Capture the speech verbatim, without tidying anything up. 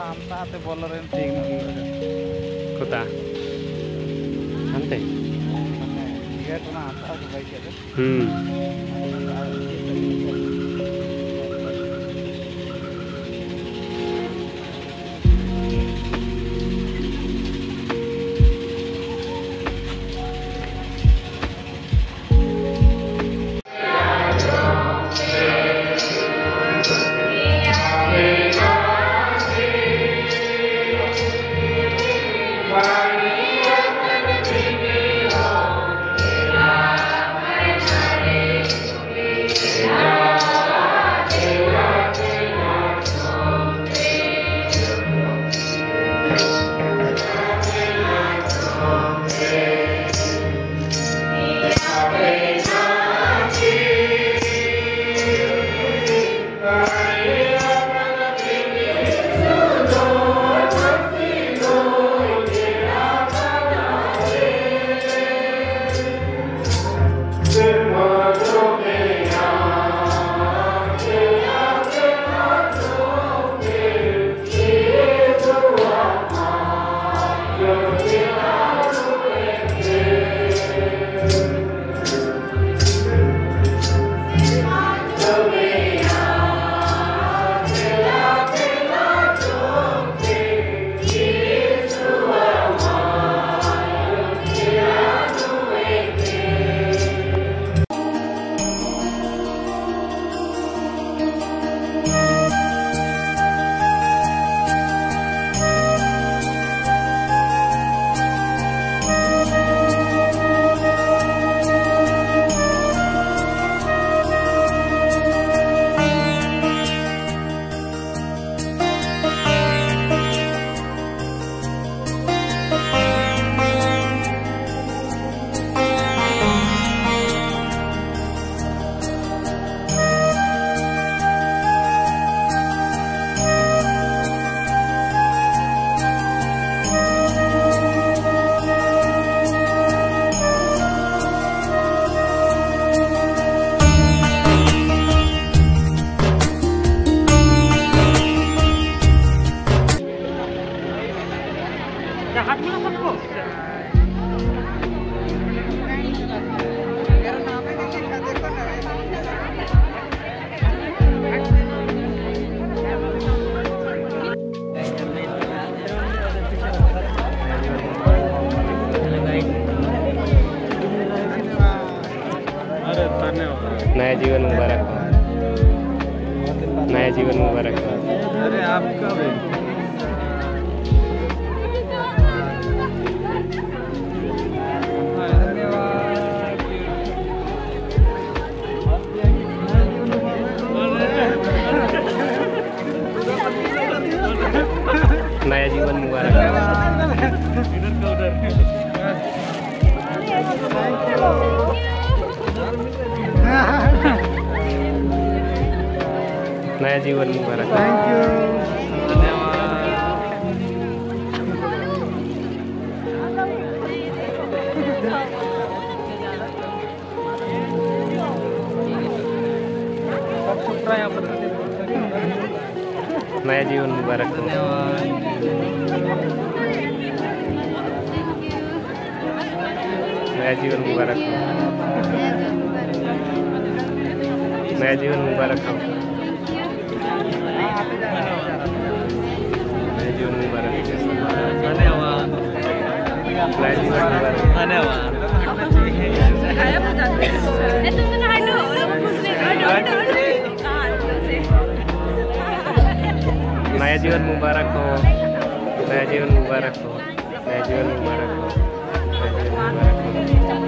అంతా అతే బౌలర్ ఏం తీయగలరు కుతా అంతే థియేటర్ అంతా బైక్ అది नया जीवन मुबारक हो, नया जीवन मुबारक हो। अरे आपका भी नया जीवन मुबारक हो। नया जीवन मुबारक। थैंक यू, नया जीवन मुबारक हो। नया जीवन मुबारक हो। नया जीवन मुबारक हो। नया जीवन मुबारक। धन्यवाद, नया जीवन मुबारक। धन्यवाद। नया जीवन मुबारक हो। नया जीवन मुबारक हो। नया जीवन मुबारक हो। नया जीवन मुबारक हो।